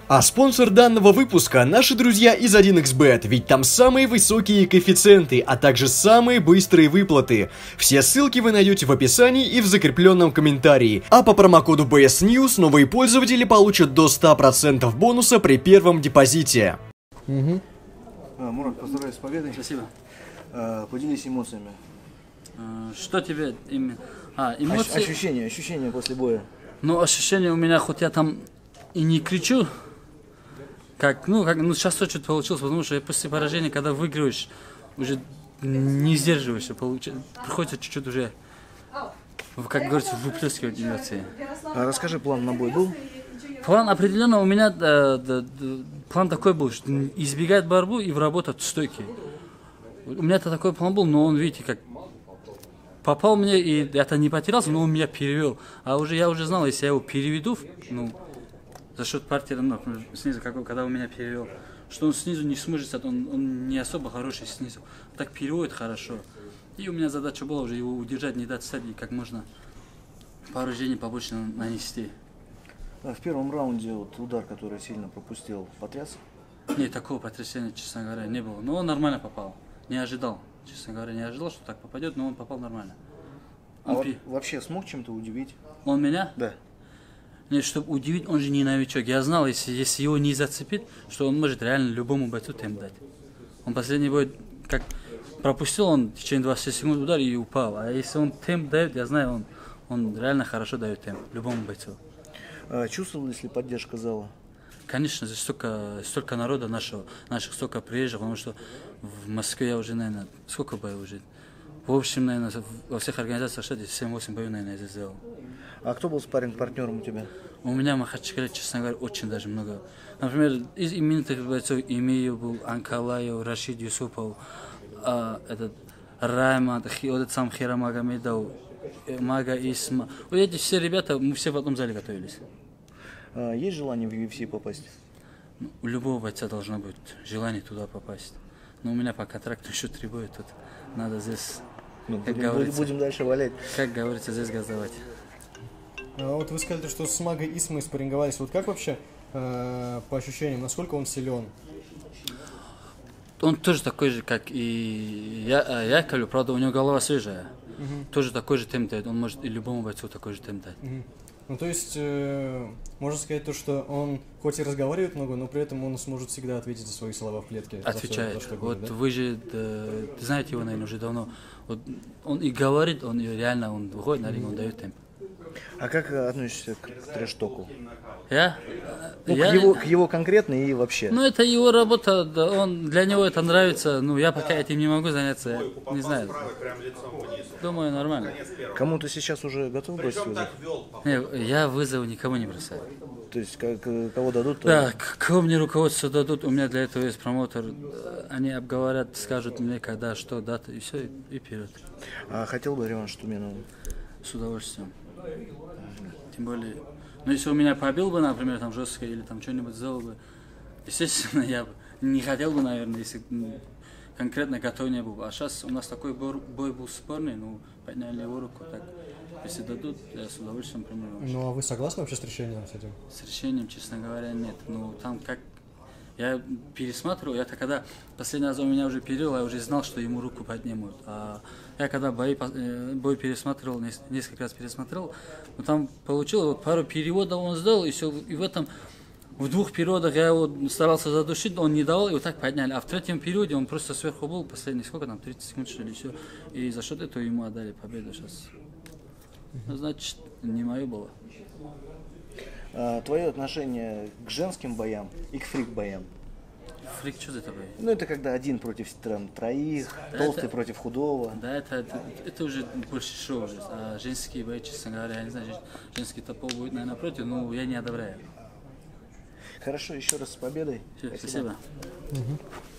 А спонсор данного выпуска – наши друзья из 1xBet, ведь там самые высокие коэффициенты, а также самые быстрые выплаты. Все ссылки вы найдете в описании и в закрепленном комментарии. А по промокоду BSNews новые пользователи получат до 100% бонуса при первом депозите. Мурат, поздравляю с победой. Спасибо. Поделись эмоциями. Что тебе именно? Эмоции? Ощущения после боя. Ну, ощущения у меня, хоть я там и не кричу, сейчас чуть получилось, потому что после поражения, когда выигрываешь, уже не сдерживаешься, приходится чуть-чуть уже, как говорится, выплескивать эмоции. Расскажи, план на бой был? План определенно у меня, план такой был, что избегать борьбу и вработать стойки. У меня такой план был, но он, видите, как попал мне, и это не потерялся, но он меня перевел. Я уже знал, если я его переведу, за счет партнера, например, снизу, когда он меня перевел, что он снизу не сможет, он не особо хороший снизу. Так переводит хорошо. И у меня задача была уже его удержать, не дать стать, и как можно повреждений побольше нанести. В первом раунде удар, который сильно пропустил, потряс? Нет, такого потрясения, честно говоря, не было. Но он нормально попал. Не ожидал, честно говоря, не ожидал, что так попадет, но он попал нормально. Вообще смог чем-то удивить? Он меня? Да. Нет, чтобы удивить, он же не новичок. Я знал, если его не зацепить, что он может реально любому бойцу темп дать. Он последний бой, как пропустил, он в течение 20 секунд удар и упал. А если он темп дает, я знаю, он реально хорошо дает темп любому бойцу. Чувствовал ли поддержка зала? Конечно, здесь столько народа наших столько приезжих, потому что в Москве я уже, наверное, сколько боев уже? В общем, наверное, во всех организациях штата 7-8 боев, наверное, я здесь сделал. А кто был спарринг-партнером у тебя? У меня в Махачкале, честно говоря, очень даже много. Например, из именитых бойцов Имеев был, Анкалаев, Рашид Юсупов, Райман, этот сам Хира Магомедов, Мага Исма. Вот эти все ребята, мы все в одном зале готовились. Есть желание в UFC попасть? У любого бойца должно быть желание туда попасть. Но у меня по контракту еще 3 боя, тут надо здесь, будем дальше валять. Как говорится, здесь газовать. Вот вы сказали, что с Магой Исмой спарринговались. Вот как вообще по ощущениям, насколько он силен? Он тоже такой же, как и Яковлев, правда, у него голова свежая. Тоже такой же темп дает, он может и любому бойцу такой же темп дать. Ну, то есть, можно сказать то, что он хоть и разговаривает много, но при этом он сможет всегда ответить за свои слова в клетке. Отвечает. За что Вот говорит, да? вы же знаете его, наверное, уже давно. Вот он и говорит, он реально, он выходит на ринг, он дает темп. А как относишься к трэш-току? Я? К его конкретно и вообще. Ну, это его работа, для него это нравится. Ну, я пока этим не могу заняться, я не знаю. Думаю, нормально. Кому ты сейчас уже готов бросить вызов? Нет, я вызов никому не бросаю. То есть, кого дадут? Да, кого мне руководство дадут, у меня для этого есть промоутер. Они обговорят, скажут мне, когда, что, дата, и все, и вперед. А хотел бы реванш с Туменовым? С удовольствием. Тем более, если у меня побил бы, например, там жестко или там что-нибудь сделал бы, естественно, я бы не хотел бы, наверное, если конкретно готов не был. А сейчас у нас такой бой был спорный, подняли его руку, так, если дадут, я с удовольствием приму. Ну, а вы согласны вообще с решением с этим? С решением, честно говоря, нет. Там как... Я пересматривал, когда последний раз у меня уже перевел, я уже знал, что ему руку поднимут. А я когда бой пересматривал, несколько раз пересмотрел, там получилось, пару переводов он сделал, и все, и в 2 периодах я его старался задушить, он не давал, и вот так подняли. А в 3-м периоде он просто сверху был, последний, 30 секунд, что ли, все. И за счет этого ему отдали победу сейчас. Значит, не мое было. Твое отношение к женским боям и к фрик-боям? Фрик, что за такое? Это когда один против троих, толстый против худого. Да, это уже больше шоу уже. А женские бои, честно говоря, я не знаю, женский топол будет, наверное, против, но я не одобряю. Хорошо, еще раз с победой. Спасибо.